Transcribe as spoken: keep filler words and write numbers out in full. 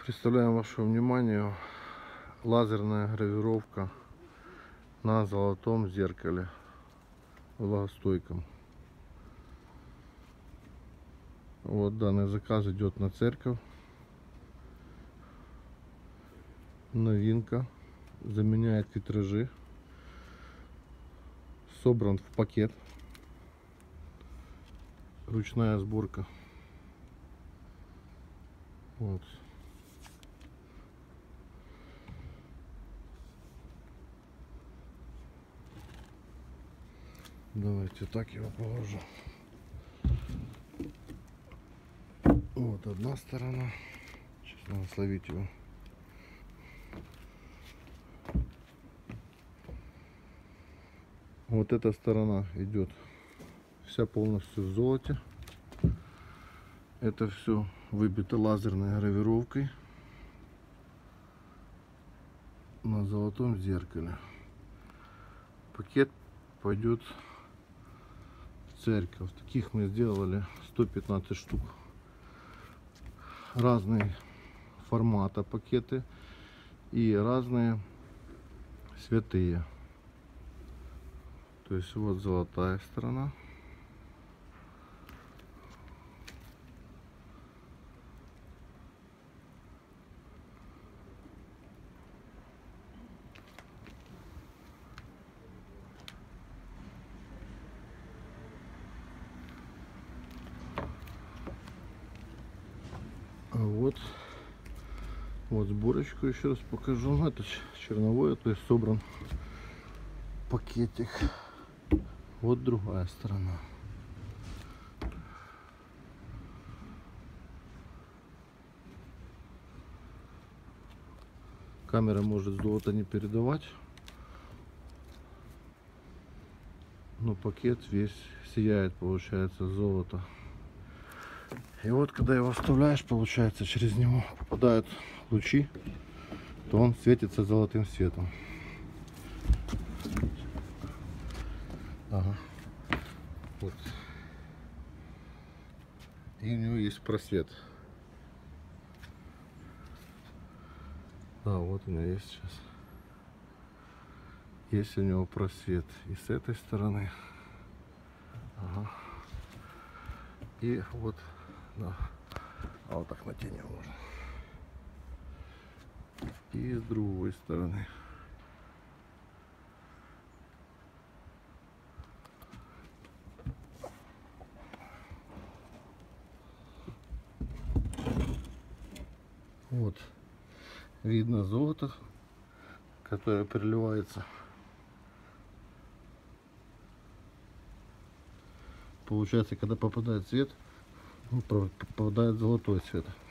Представляем вашему вниманию лазерная гравировка на золотом зеркале влагостойком. Вот данный заказ идет на церковь. Новинка. Заменяет витражи. Собран в пакет. Ручная сборка. Вот. Давайте так его положу. Вот одна сторона. Сейчас надо словить его. Вот эта сторона идет вся полностью в золоте. Это все выбито лазерной гравировкой на золотом зеркале. Пакет пойдет в церковь. Таких мы сделали сто пятнадцать штук. Разные формата пакеты и разные святые. То есть вот золотая сторона. А вот, вот сборочку еще раз покажу. Это черновое, то есть собран пакетик. Вот другая сторона. Камера может золото не передавать, но пакет весь сияет, получается, золото. И вот когда его вставляешь, получается, через него попадают лучи, то он светится золотым светом. Ага. Вот. И у него есть просвет. Да, вот у меня есть сейчас. Есть у него просвет и с этой стороны. Ага. И вот, да. А вот так натянем можно. И с другой стороны. Вот видно золото, которое переливается. Получается, когда попадает свет, попадает золотой цвет.